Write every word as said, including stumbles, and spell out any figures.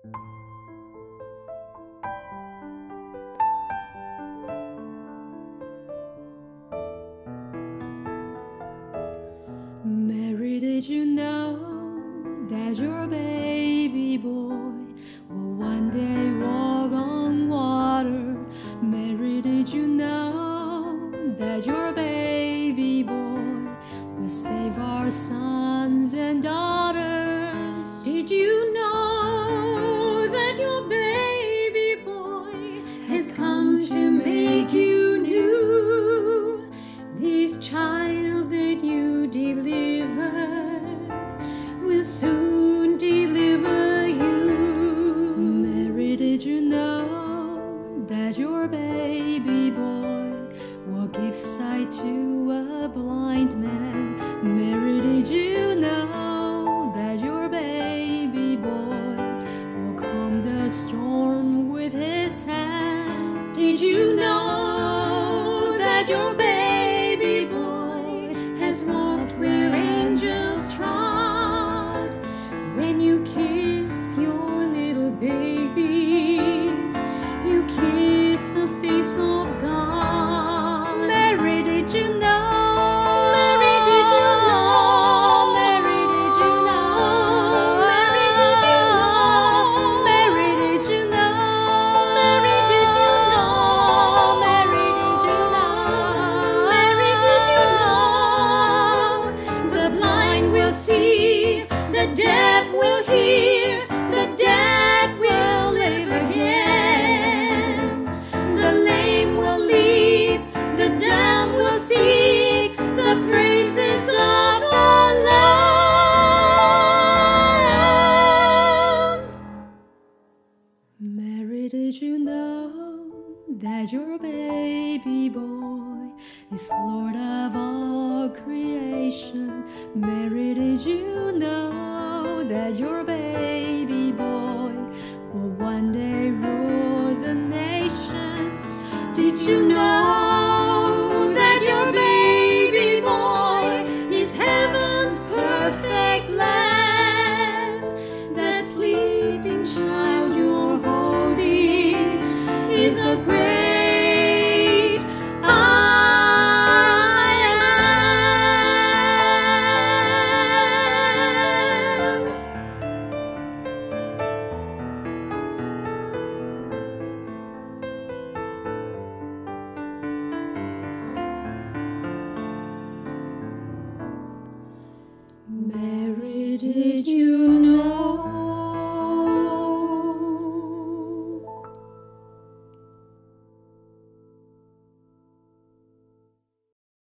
Mary, did you know that your baby boy will one day walk on water? Mary, did you know that your baby boy will save our sons and daughters? Did you know that your baby boy has come to make you new? This child that you delivered will soon deliver you. Mary, did you know that your baby boy will give sight to a blind man? Mary, did you know that your baby boy will calm the storm with his hand? Did you know that your baby boy has walked where angels trod? When you kiss your little baby, you kiss the face of God. Mary, did you know? Mary, did you know? Mary, did you know? Mary, did you know? Mary, did you know? Mary, did you know? Mary, did you know? Mary, did you know? The blind will see, the deaf will hear, the dead will live again. The lame will leap, the dumb will seek the praises of the Lamb. Mary, did you know that your baby boy is Lord of all creation? Mary, did you know that your baby